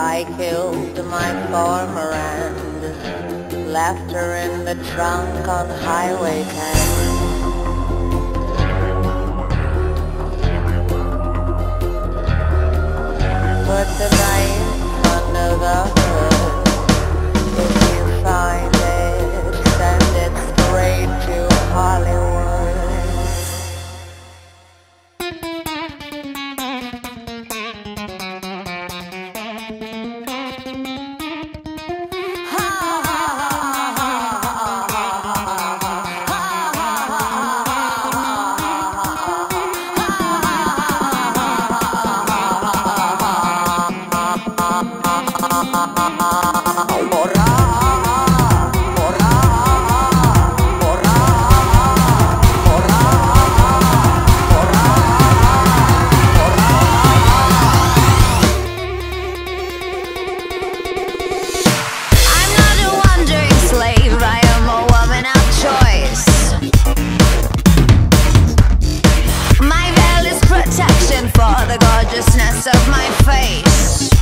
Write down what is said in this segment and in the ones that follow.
I killed my former and left her in the trunk on Highway 10. Put the knife under the hood. If you find it, send it straight to Hollywood. For the gorgeousness of my face,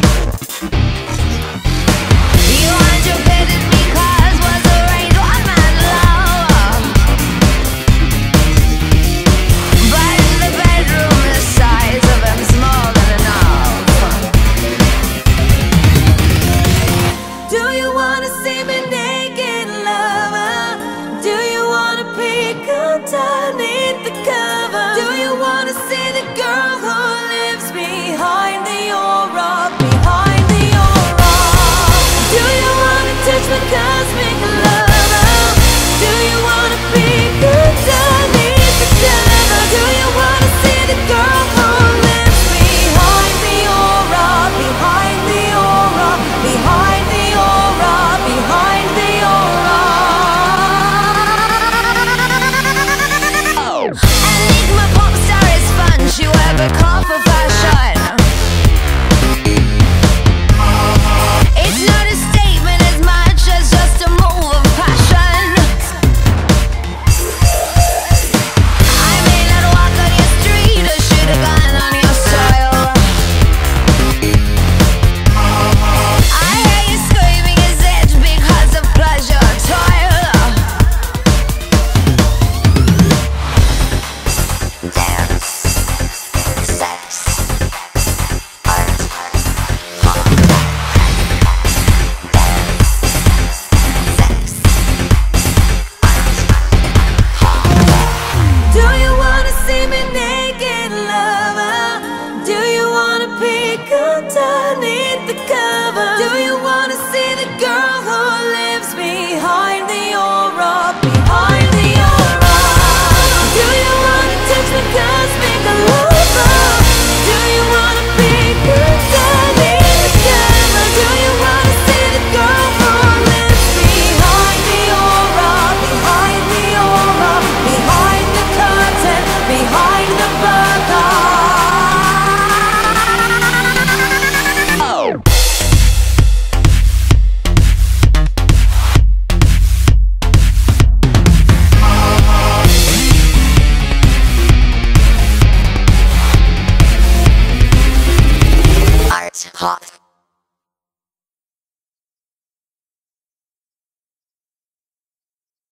you anticipated me cause was arranged one man love. But in the bedroom the size of him's more than enough. Do you wanna see me naked, lover? Do you wanna peek underneath the cover?